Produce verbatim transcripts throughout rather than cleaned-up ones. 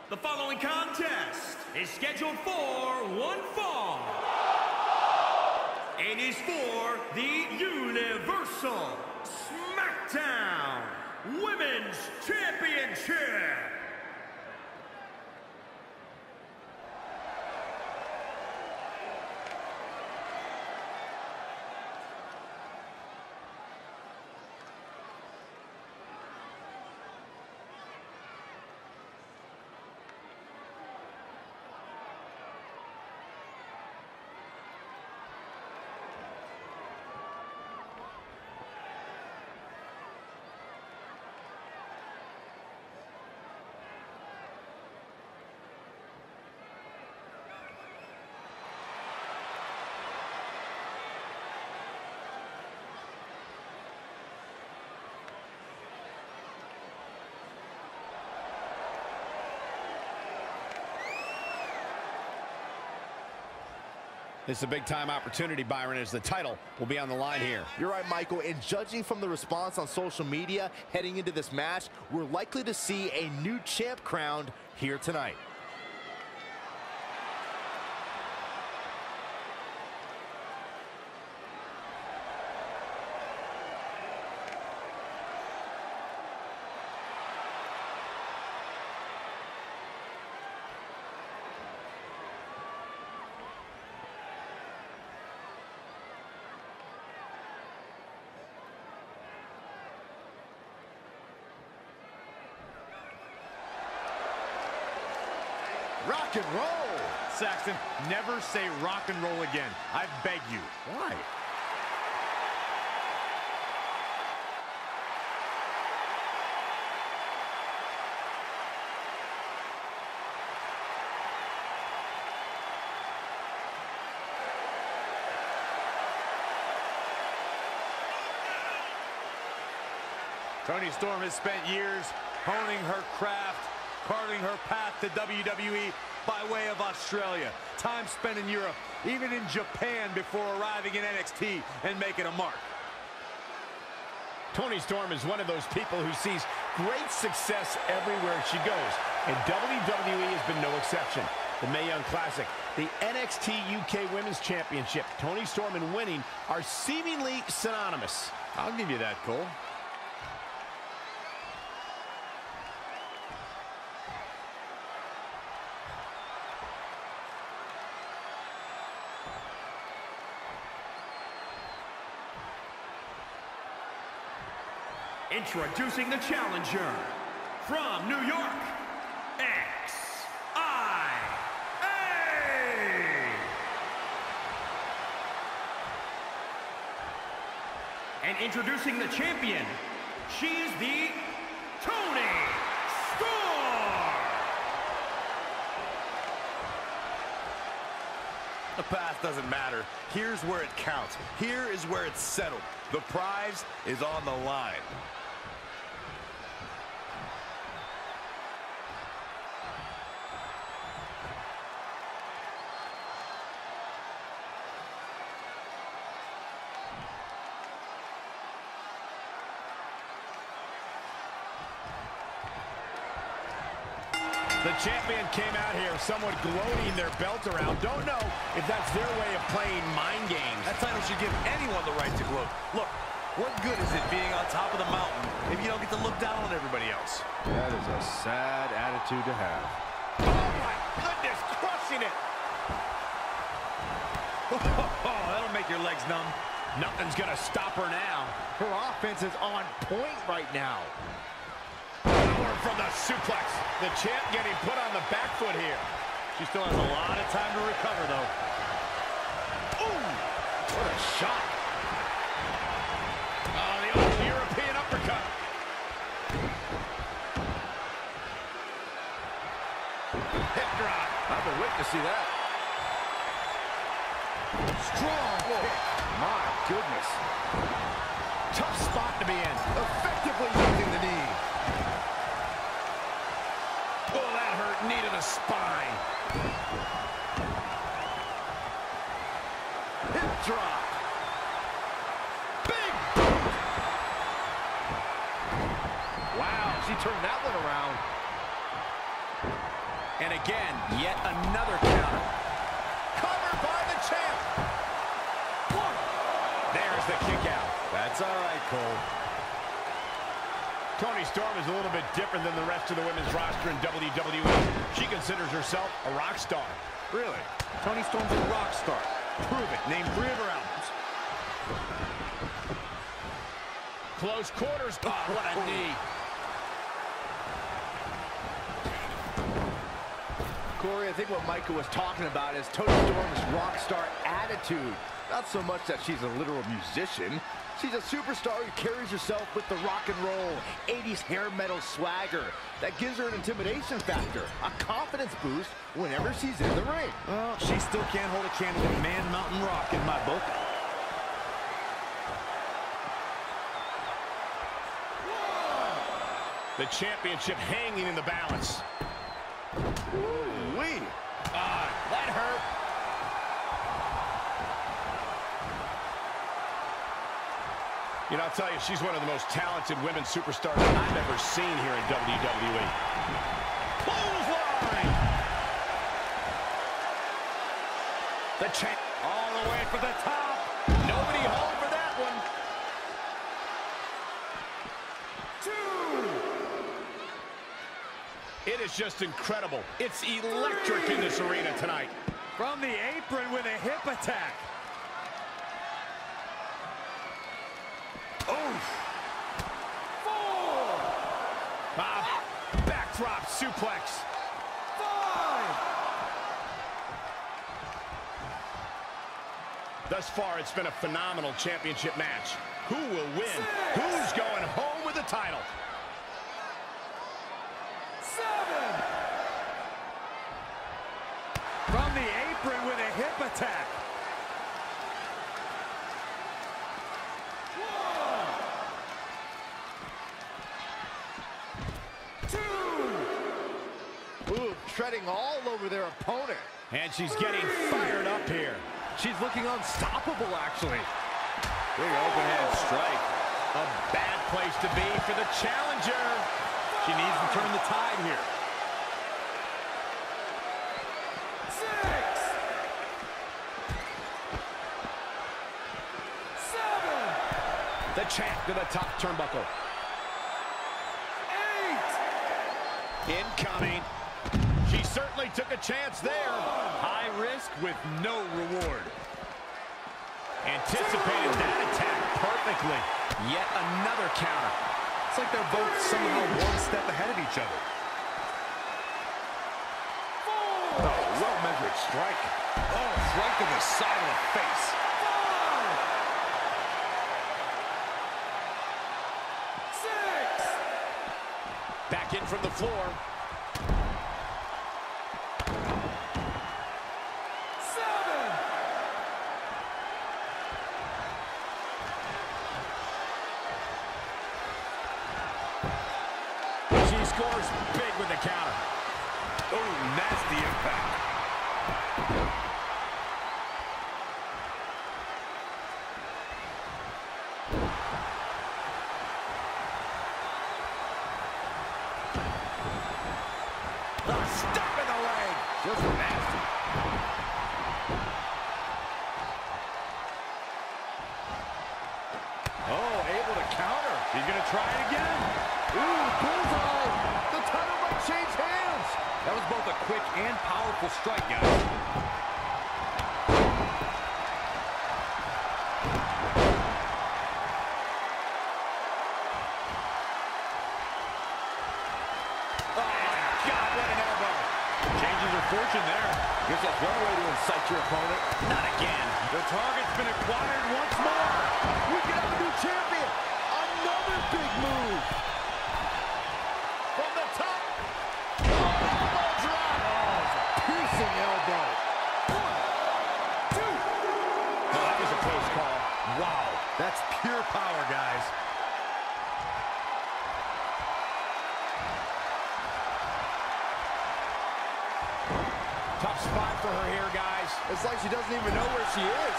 The following contest is scheduled for one fall. It is for the Universal SmackDown Women's Championship. This is a big-time opportunity, Byron, as the title will be on the line here. You're right, Michael, and judging from the response on social media heading into this match, we're likely to see a new champ crowned here tonight. Rock and roll! Saxton, never say rock and roll again. I beg you. Why? Toni Storm has spent years honing her craft, carving her path to W W E by way of Australia. Time spent in Europe, even in Japan before arriving in N X T and making a mark. Toni Storm is one of those people who sees great success everywhere she goes, and W W E has been no exception. The Mae Young Classic, the N X T U K Women's Championship, Toni Storm and winning are seemingly synonymous. I'll give you that, Cole. Introducing the challenger from New York, X I A. And introducing the champion, she's the Toni Storm. The past doesn't matter. Here's where it counts. Here is where it's settled. The prize is on the line. The champion came out here somewhat gloating their belt around. Don't know if that's their way of playing mind games. That title should give anyone the right to gloat. Look, what good is it being on top of the mountain if you don't get to look down on everybody else? That is a sad attitude to have. Oh, my goodness, crushing it. Oh, that'll make your legs numb. Nothing's going to stop her now. Her offense is on point right now. From the suplex. The champ getting put on the back foot here. She still has a lot of time to recover, though. Ooh, what a shot. Oh, the old European uppercut. Hip drop. I've been waiting to see that. Strong kick. My goodness. Tough spot to be in. Effectively using the knee. Oh, that hurt. Knee to the spine. Hip drop. Big. Wow, she turned that one around. And again, yet another counter. Covered by the champ. One. There's the kick out. That's all right, Cole. Toni Storm is a little bit different than the rest of the women's roster in W W E. She considers herself a rock star. Really? Toni Storm's a rock star. Prove it. Name three of her albums. Close quarters. Oh, what a knee. Corey, I think what Micah was talking about is Toni Storm's rock star attitude. Not so much that she's a literal musician. She's a superstar who carries herself with the rock and roll, eighties hair metal swagger. That gives her an intimidation factor, a confidence boost whenever she's in the ring. Well, she still can't hold a candle to Man Mountain Rock in my book. The championship hanging in the balance. Ooh-wee. Ah, that hurt. You know, I'll tell you, she's one of the most talented women's superstars I've ever seen here in W W E. Clothesline! The champ All the way for the top. Nobody home for that one. Two. It is just incredible. It's electric in this arena tonight. From the apron with a hip attack. Ah, backdrop suplex. Five. Thus far, it's been a phenomenal championship match. Who will win? Six. Who's going home with the title? Seven. From the apron with a hip attack. Ooh, treading all over their opponent. And she's getting fired up here. She's looking unstoppable, actually. Big overhead strike. A bad place to be for the challenger. She needs to turn the tide here. Six. Seven. The champ to the top turnbuckle. Eight. Incoming. She certainly took a chance there. High risk with no reward. Anticipated that attack perfectly. Yet another counter. It's like they're both somehow one step ahead of each other. Oh, well-measured strike. Oh, right to the side of the face. Six. Back in from the floor. Seven. She scores big with the counter. Oh, nasty impact. The step in the leg. Just nasty. Oh, able to counter. He's going to try it again. Ooh, bullseye. The title might change hands. That was both a quick and powerful strike, guys. Fortune there. Guess that's one way to incite your opponent. Not again. The target's been acquired once more. We can have a new champion. Another big move. From the top. Elbow drop. Oh, it's a piercing elbow. One, two. Oh, that was a close call. Wow, that's pure power, guys. Tough spot for her here, guys. It's like she doesn't even know where she is.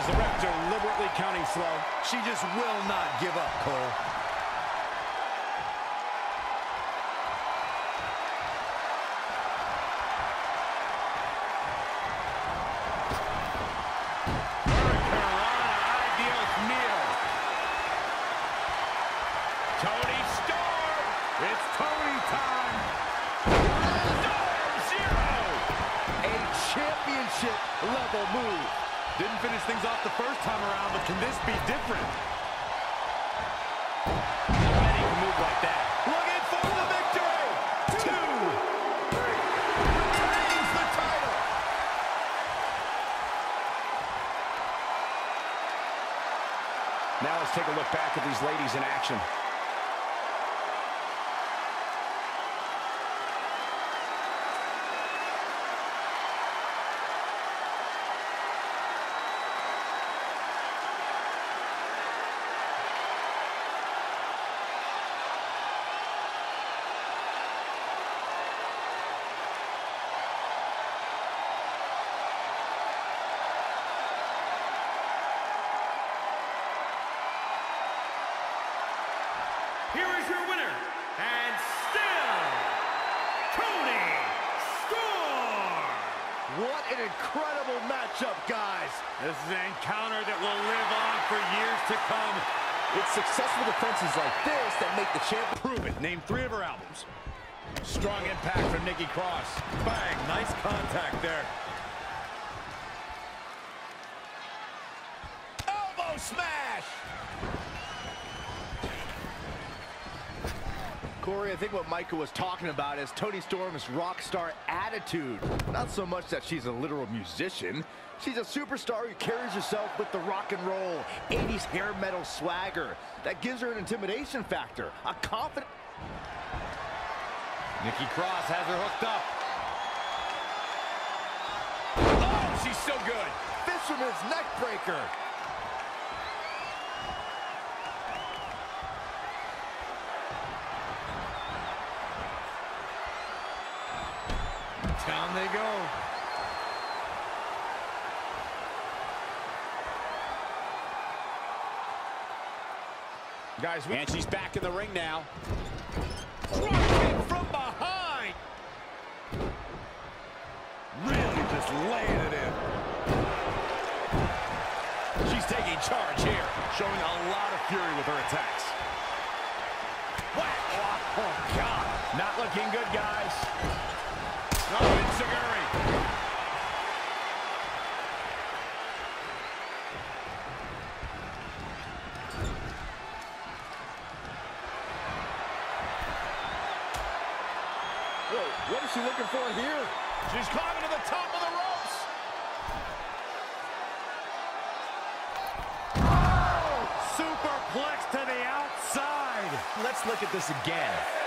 as the ref deliberately counting slow. She just will not give up, Cole. Toni Storm! It's Toni time! Storm Zero! A championship level move. Didn't finish things off the first time around, but can this be different? Nobody can move like that. Looking for the victory! Two! Three! Retains the title! Now let's take a look back at these ladies in action. Here is your winner, and still, Toni Storm! What an incredible matchup, guys. This is an encounter that will live on for years to come. It's successful defenses like this that make the champ Prove it. Name three of her albums. Strong impact from Nikki Cross. Bang, nice contact there. Elbow smash! Corey, I think what Michael was talking about is Toni Storm's rock star attitude. Not so much that she's a literal musician. She's a superstar who carries herself with the rock and roll, eighties hair metal swagger. That gives her an intimidation factor, a confident... Nikki Cross has her hooked up. Oh, she's so good. Fisherman's neck breaker. Down they go. Guys, we And she's back in the ring now. Drop from behind. Really just laying it in. She's taking charge here. Showing a lot of fury with her attacks. Whack. Oh, God. Not looking good, guys. Oh, Enziguri. Whoa, what is she looking for here? She's climbing to the top of the ropes. Superplex to the outside. Let's look at this again.